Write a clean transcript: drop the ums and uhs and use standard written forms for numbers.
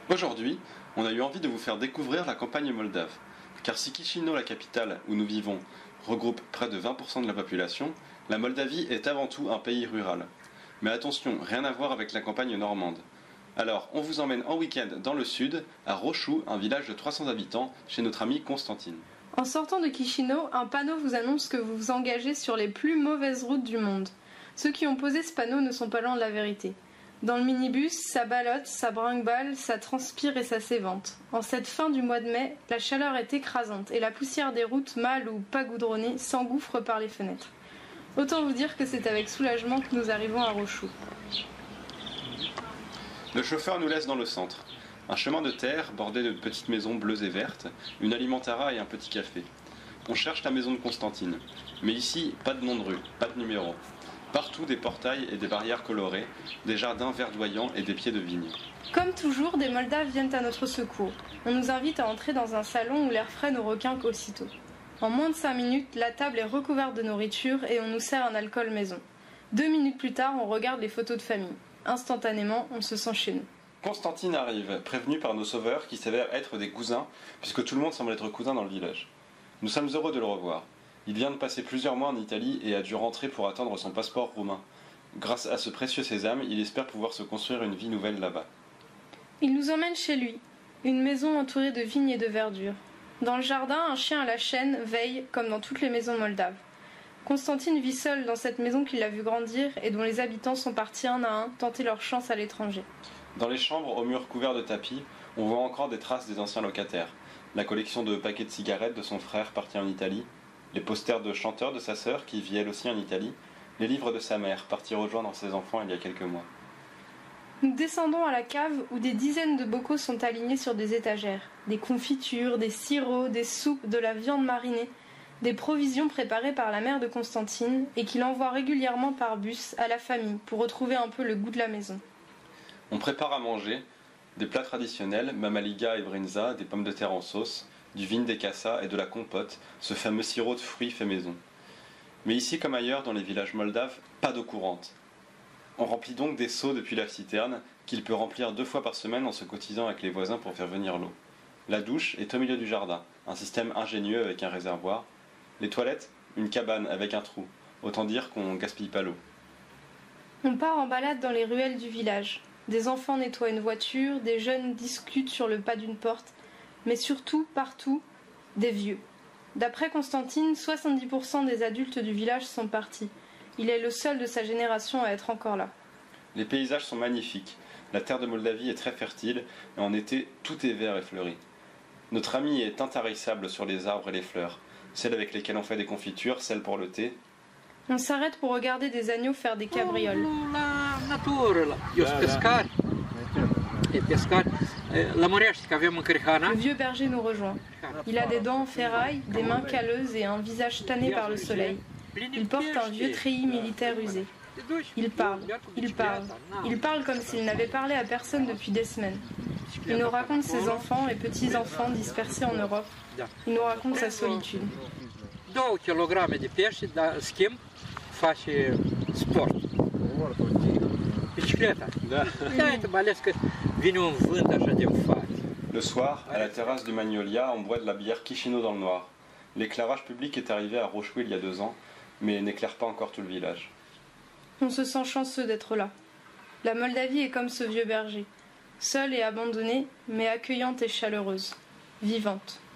Aujourd'hui, on a eu envie de vous faire découvrir la campagne moldave. Car si Chisinau, la capitale où nous vivons, regroupe près de 20% de la population, la Moldavie est avant tout un pays rural. Mais attention, rien à voir avec la campagne normande. Alors, on vous emmène en week-end dans le sud, à Rochou, un village de 300 habitants, chez notre amie Constantine. En sortant de Chisinau, un panneau vous annonce que vous vous engagez sur les plus mauvaises routes du monde. Ceux qui ont posé ce panneau ne sont pas loin de la vérité. Dans le minibus, ça ballotte, ça brinque-balle, ça transpire et ça s'évente. En cette fin du mois de mai, la chaleur est écrasante et la poussière des routes mal ou pas goudronnées s'engouffre par les fenêtres. Autant vous dire que c'est avec soulagement que nous arrivons à Rochou. Le chauffeur nous laisse dans le centre. Un chemin de terre bordé de petites maisons bleues et vertes, une alimentara et un petit café. On cherche la maison de Constantine. Mais ici, pas de nom de rue, pas de numéro. Partout des portails et des barrières colorées, des jardins verdoyants et des pieds de vigne. Comme toujours, des Moldaves viennent à notre secours. On nous invite à entrer dans un salon où l'air frais nous requinque aussitôt. En moins de 5 minutes, la table est recouverte de nourriture et on nous sert un alcool maison. 2 minutes plus tard, on regarde les photos de famille. Instantanément, on se sent chez nous. Constantine arrive, prévenu par nos sauveurs qui s'avèrent être des cousins, puisque tout le monde semble être cousin dans le village. Nous sommes heureux de le revoir. Il vient de passer plusieurs mois en Italie et a dû rentrer pour attendre son passeport roumain. Grâce à ce précieux sésame, il espère pouvoir se construire une vie nouvelle là-bas. Il nous emmène chez lui, une maison entourée de vignes et de verdure. Dans le jardin, un chien à la chaîne veille, comme dans toutes les maisons moldaves. Constantine vit seul dans cette maison qu'il a vu grandir et dont les habitants sont partis un à un tenter leur chance à l'étranger. Dans les chambres, aux murs couverts de tapis, on voit encore des traces des anciens locataires. La collection de paquets de cigarettes de son frère parti en Italie, les posters de chanteurs de sa sœur qui vit elle aussi en Italie, les livres de sa mère partie rejoindre ses enfants il y a quelques mois. Nous descendons à la cave où des dizaines de bocaux sont alignés sur des étagères. Des confitures, des sirops, des soupes, de la viande marinée, des provisions préparées par la mère de Constantine et qu'il envoie régulièrement par bus à la famille pour retrouver un peu le goût de la maison. On prépare à manger des plats traditionnels, mamaliga et brinza, des pommes de terre en sauce, du vin de cassa et de la compote, ce fameux sirop de fruits fait maison. Mais ici comme ailleurs dans les villages moldaves, pas d'eau courante. On remplit donc des seaux depuis la citerne, qu'il peut remplir 2 fois par semaine en se cotisant avec les voisins pour faire venir l'eau. La douche est au milieu du jardin, un système ingénieux avec un réservoir. Les toilettes, une cabane avec un trou. Autant dire qu'on gaspille pas l'eau. On part en balade dans les ruelles du village. Des enfants nettoient une voiture, des jeunes discutent sur le pas d'une porte, mais surtout, partout, des vieux. D'après Constantine, 70% des adultes du village sont partis. Il est le seul de sa génération à être encore là. Les paysages sont magnifiques. La terre de Moldavie est très fertile et en été, tout est vert et fleuri. Notre amie est intarissable sur les arbres et les fleurs. Celles avec lesquelles on fait des confitures, celles pour le thé. On s'arrête pour regarder des agneaux faire des cabrioles. Le vieux berger nous rejoint. Il a des dents en ferraille, des mains calleuses et un visage tanné par le soleil. Il porte un vieux treillis militaire usé. Il parle comme s'il n'avait parlé à personne depuis des semaines. Il nous raconte ses enfants et petits-enfants dispersés en Europe. Il nous raconte sa solitude. 2 kg de pește, dar schimb face sport. Bicicleta. Da, mai ales că vine un vânt așa din față. Le soir, à la terrasse du Magnolia, on boit de la bière Chisinau dans le noir. L'éclairage public est arrivé à Rochou il y a 2 ans, mais n'éclaire pas encore tout le village. On se sent chanceux d'être là. La Moldavie est comme ce vieux berger, seule et abandonnée, mais accueillante et chaleureuse, vivante.